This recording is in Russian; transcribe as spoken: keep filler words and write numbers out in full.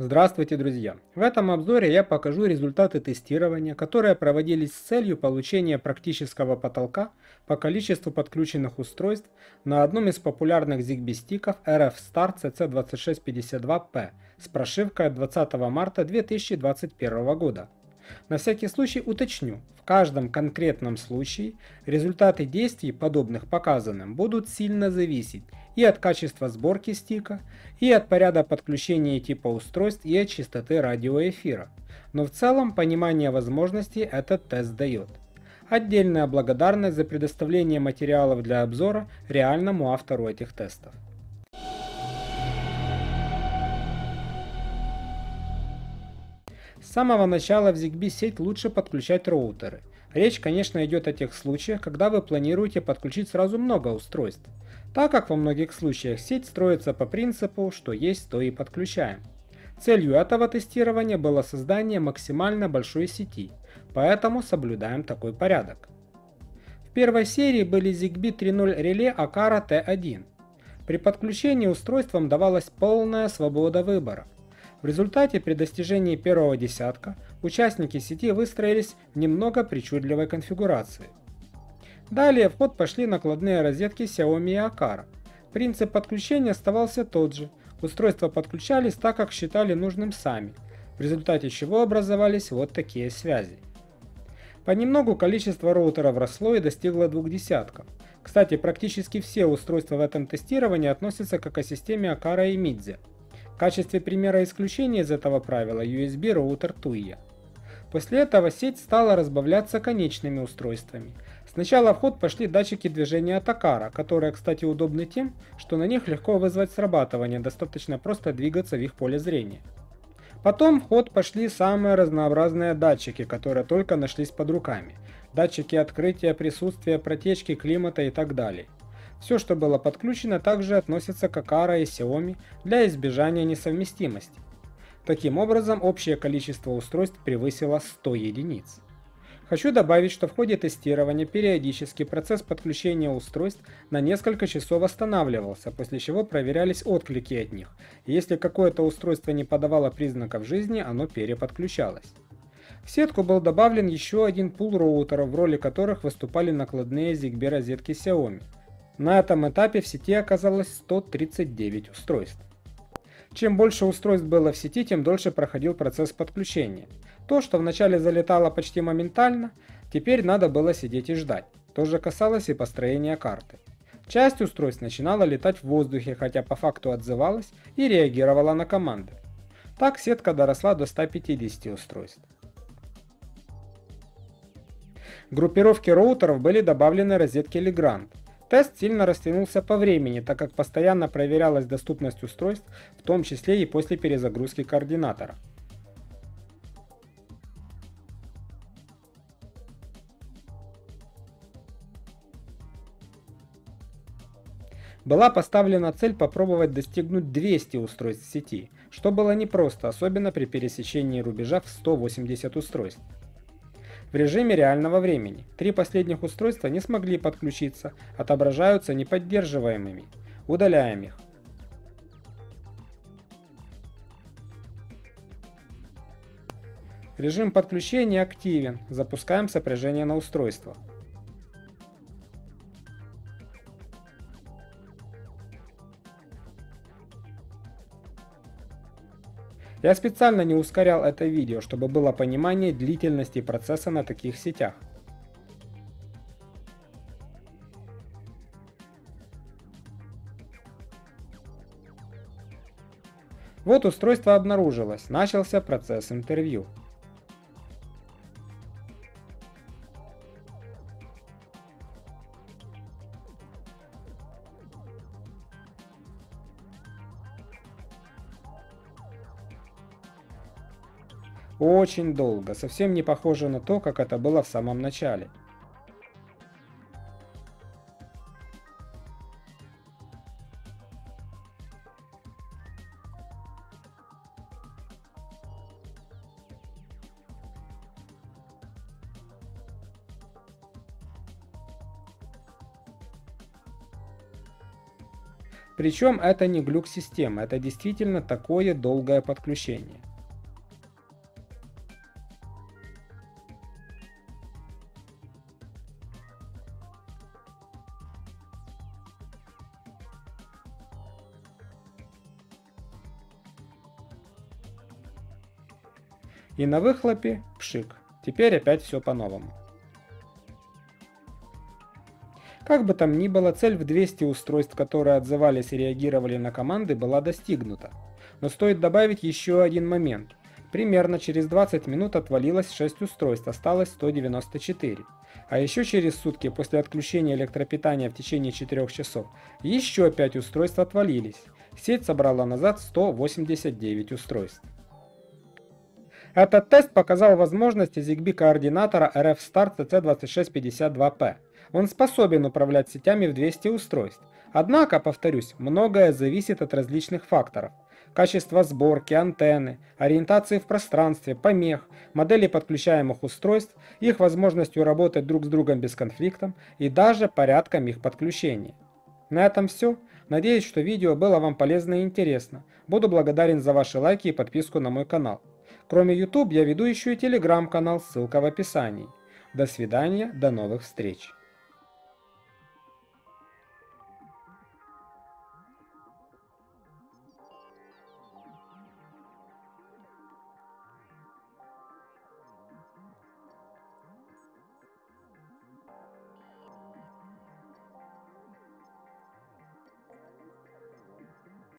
Здравствуйте, друзья! В этом обзоре я покажу результаты тестирования, которые проводились с целью получения практического потолка по количеству подключенных устройств на одном из популярных Zigbee стиков эр эф Star си си двадцать шесть пятьдесят два пи с прошивкой от двадцатого марта две тысячи двадцать первого года. На всякий случай уточню, в каждом конкретном случае результаты действий, подобных показанным, будут сильно зависеть и от качества сборки стика, и от порядка подключения типа устройств, и от частоты радиоэфира. Но в целом понимание возможностей этот тест дает. Отдельная благодарность за предоставление материалов для обзора реальному автору этих тестов. С самого начала в Zigbee сеть лучше подключать роутеры. Речь, конечно, идет о тех случаях, когда вы планируете подключить сразу много устройств, так как во многих случаях сеть строится по принципу, что есть, то и подключаем. Целью этого тестирования было создание максимально большой сети, поэтому соблюдаем такой порядок. В первой серии были Zigbee три ноль реле Aqara ти один. При подключении устройствам давалась полная свобода выбора. В результате при достижении первого десятка участники сети выстроились в немного причудливой конфигурации. Далее в ход пошли накладные розетки Xiaomi и Aqara. Принцип подключения оставался тот же, устройства подключались так, как считали нужным сами, в результате чего образовались вот такие связи. Понемногу количество роутеров росло и достигло двух десятков. Кстати, практически все устройства в этом тестировании относятся к экосистеме Aqara и Midze. В качестве примера исключения из этого правила ю эс би роутер Tuya. После этого сеть стала разбавляться конечными устройствами. Сначала в ход пошли датчики движения от Aqara, которые, кстати, удобны тем, что на них легко вызвать срабатывание, достаточно просто двигаться в их поле зрения. Потом в ход пошли самые разнообразные датчики, которые только нашлись под руками. Датчики открытия, присутствия, протечки, климата и так далее. Все, что было подключено, также относится к Aqara и Xiaomi для избежания несовместимости. Таким образом, общее количество устройств превысило сто единиц. Хочу добавить, что в ходе тестирования периодически процесс подключения устройств на несколько часов останавливался, после чего проверялись отклики от них, и если какое-то устройство не подавало признаков жизни, оно переподключалось. В сетку был добавлен еще один пул роутеров, в роли которых выступали накладные Zigbee розетки Xiaomi. На этом этапе в сети оказалось сто тридцать девять устройств. Чем больше устройств было в сети, тем дольше проходил процесс подключения. То, что вначале залетало почти моментально, теперь надо было сидеть и ждать. То же касалось и построения карты. Часть устройств начинала летать в воздухе, хотя по факту отзывалась и реагировала на команды. Так сетка доросла до ста пятидесяти устройств. В группировке роутеров были добавлены розетки Legrand. Тест сильно растянулся по времени, так как постоянно проверялась доступность устройств, в том числе и после перезагрузки координатора. Была поставлена цель попробовать достигнуть двухсот устройств в сети, что было непросто, особенно при пересечении рубежа в сто восемьдесят устройств. В режиме реального времени три последних устройства не смогли подключиться, отображаются неподдерживаемыми. Удаляем их. Режим подключения активен. Запускаем сопряжение на устройство. Я специально не ускорял это видео, чтобы было понимание длительности процесса на таких сетях. Вот устройство обнаружилось, начался процесс интервью. Очень долго, совсем не похоже на то, как это было в самом начале. Причем это не глюк системы, это действительно такое долгое подключение. И на выхлопе пшик. Теперь опять все по-новому. Как бы там ни было, цель в двести устройств, которые отзывались и реагировали на команды, была достигнута. Но стоит добавить еще один момент. Примерно через двадцать минут отвалилось шесть устройств, осталось сто девяносто четыре. А еще через сутки после отключения электропитания в течение четырёх часов еще пять устройств отвалились. Сеть собрала назад сто восемьдесят девять устройств. Этот тест показал возможности Zigbee координатора эр эф Star си си двадцать шесть пятьдесят два пи. Он способен управлять сетями в двести устройств. Однако, повторюсь, многое зависит от различных факторов. Качества сборки, антенны, ориентации в пространстве, помех, модели подключаемых устройств, их возможностью работать друг с другом без конфликтов и даже порядком их подключения. На этом все. Надеюсь, что видео было вам полезно и интересно. Буду благодарен за ваши лайки и подписку на мой канал. Кроме YouTube я веду еще и телеграм-канал, ссылка в описании. До свидания, до новых встреч.